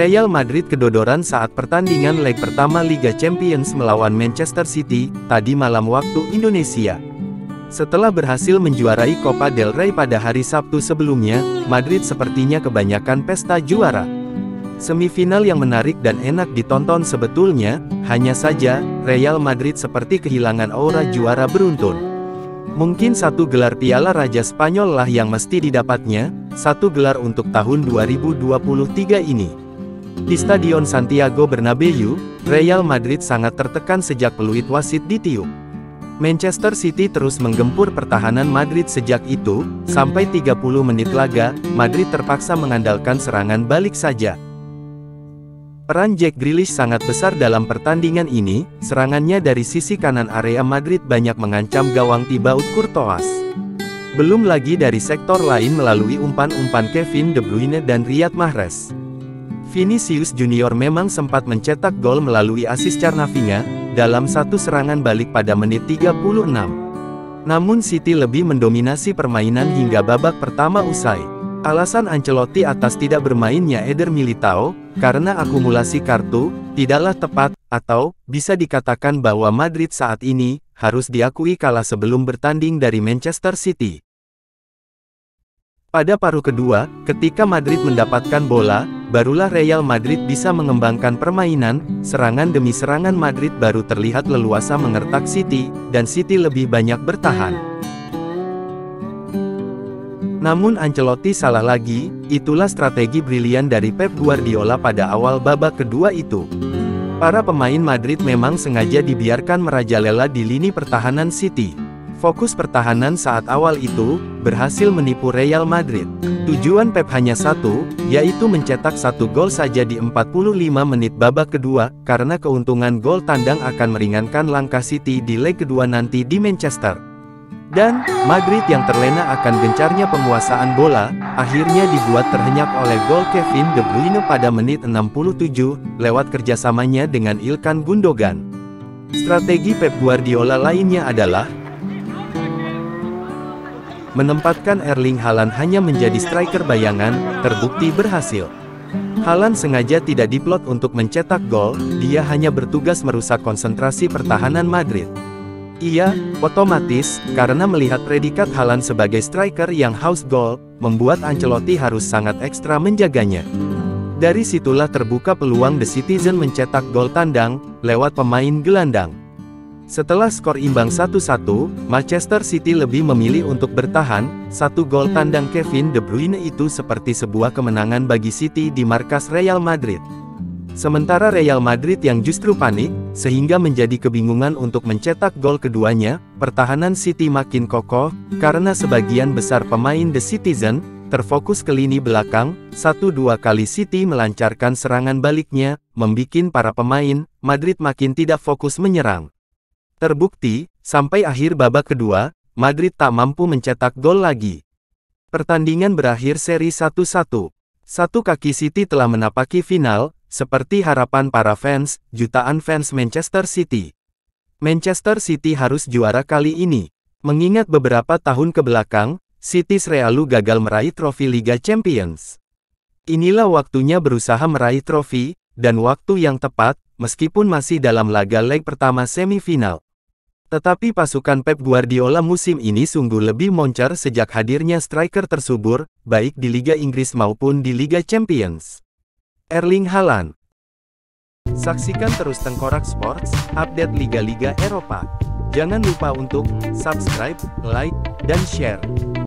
Real Madrid kedodoran saat pertandingan leg pertama Liga Champions melawan Manchester City, tadi malam waktu Indonesia. Setelah berhasil menjuarai Copa del Rey pada hari Sabtu sebelumnya, Madrid sepertinya kebanyakan pesta juara. Semifinal yang menarik dan enak ditonton sebetulnya, hanya saja, Real Madrid seperti kehilangan aura juara beruntun. Mungkin satu gelar Piala Raja Spanyol lah yang mesti didapatnya, satu gelar untuk tahun 2023 ini. Di Stadion Santiago Bernabeu, Real Madrid sangat tertekan sejak peluit wasit ditiup. Manchester City terus menggempur pertahanan Madrid sejak itu, sampai 30 menit laga, Madrid terpaksa mengandalkan serangan balik saja. Peran Jack Grealish sangat besar dalam pertandingan ini, serangannya dari sisi kanan area Madrid banyak mengancam gawang Thibaut Courtois. Belum lagi dari sektor lain melalui umpan-umpan Kevin De Bruyne dan Riyad Mahrez. Vinicius Junior memang sempat mencetak gol melalui asis Camavinga, dalam satu serangan balik pada menit 36. Namun City lebih mendominasi permainan hingga babak pertama usai. Alasan Ancelotti atas tidak bermainnya Eder Militao, karena akumulasi kartu, tidaklah tepat, atau, bisa dikatakan bahwa Madrid saat ini, harus diakui kalah sebelum bertanding dari Manchester City. Pada paruh kedua, ketika Madrid mendapatkan bola, barulah Real Madrid bisa mengembangkan permainan, serangan demi serangan Madrid baru terlihat leluasa mengertak City, dan City lebih banyak bertahan. Namun Ancelotti salah lagi, itulah strategi brilian dari Pep Guardiola pada awal babak kedua itu. Para pemain Madrid memang sengaja dibiarkan merajalela di lini pertahanan City. Fokus pertahanan saat awal itu, berhasil menipu Real Madrid. Tujuan Pep hanya satu, yaitu mencetak satu gol saja di 45 menit babak kedua, karena keuntungan gol tandang akan meringankan langkah City di leg kedua nanti di Manchester. Dan, Madrid yang terlena akan gencarnya penguasaan bola, akhirnya dibuat terhenyak oleh gol Kevin De Bruyne pada menit 67, lewat kerjasamanya dengan Ilkay Gundogan. Strategi Pep Guardiola lainnya adalah menempatkan Erling Haaland hanya menjadi striker bayangan, terbukti berhasil. Haaland sengaja tidak diplot untuk mencetak gol, dia hanya bertugas merusak konsentrasi pertahanan Madrid. Ia, otomatis, karena melihat predikat Haaland sebagai striker yang haus gol, membuat Ancelotti harus sangat ekstra menjaganya. Dari situlah terbuka peluang The Citizen mencetak gol tandang, lewat pemain gelandang. Setelah skor imbang 1-1, Manchester City lebih memilih untuk bertahan, satu gol tandang Kevin De Bruyne itu seperti sebuah kemenangan bagi City di markas Real Madrid. Sementara Real Madrid yang justru panik, sehingga menjadi kebingungan untuk mencetak gol keduanya, pertahanan City makin kokoh, karena sebagian besar pemain The Citizen, terfokus ke lini belakang, 1-2 kali City melancarkan serangan baliknya, membikin para pemain, Madrid makin tidak fokus menyerang. Terbukti, sampai akhir babak kedua, Madrid tak mampu mencetak gol lagi. Pertandingan berakhir seri 1-1. Satu kaki City telah menapaki final, seperti harapan para fans, jutaan fans Manchester City. Manchester City harus juara kali ini. Mengingat beberapa tahun ke belakang, City selalu gagal meraih trofi Liga Champions. Inilah waktunya berusaha meraih trofi, dan waktu yang tepat, meskipun masih dalam laga leg pertama semifinal. Tetapi pasukan Pep Guardiola musim ini sungguh lebih moncer sejak hadirnya striker tersubur, baik di Liga Inggris maupun di Liga Champions. Erling Haaland. Saksikan terus Tengkorak Sports, update Liga-Liga Eropa. Jangan lupa untuk subscribe, like, dan share.